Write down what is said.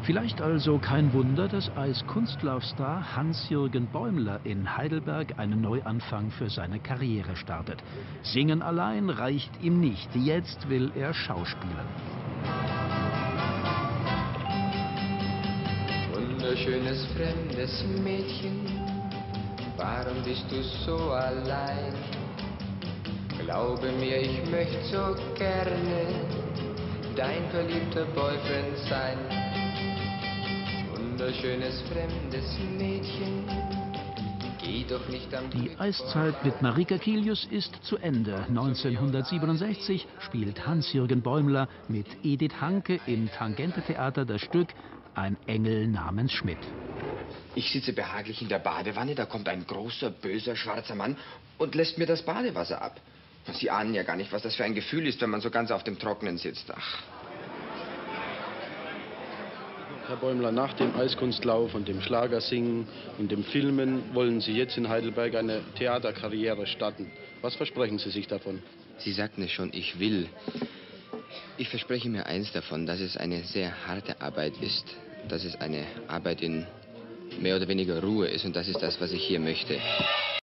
Vielleicht also kein Wunder, dass Eiskunstlaufstar Hans-Jürgen Bäumler in Heidelberg einen Neuanfang für seine Karriere startet. Singen allein reicht ihm nicht. Jetzt will er schauspielen. Wunderschönes fremdes Mädchen, warum bist du so allein? Glaube mir, ich möchte so gerne dein verliebter Boyfriend sein. Wunderschönes fremdes Mädchen, geh doch nicht am Die Glück Eiszeit mit Marika Kilius ist zu Ende. 1967 spielt Hans-Jürgen Bäumler mit Edith Hanke im Tangente-Theater das Stück Ein Engel namens Schmidt. Ich sitze behaglich in der Badewanne, da kommt ein großer, böser, schwarzer Mann und lässt mir das Badewasser ab. Sie ahnen ja gar nicht, was das für ein Gefühl ist, wenn man so ganz auf dem Trockenen sitzt. Ach. Herr Bäumler, nach dem Eiskunstlauf und dem Schlagersingen und dem Filmen wollen Sie jetzt in Heidelberg eine Theaterkarriere starten. Was versprechen Sie sich davon? Sie sagten es schon, ich will. Ich verspreche mir eins davon, dass es eine sehr harte Arbeit ist, dass es eine Arbeit in mehr oder weniger Ruhe ist und das ist das, was ich hier möchte.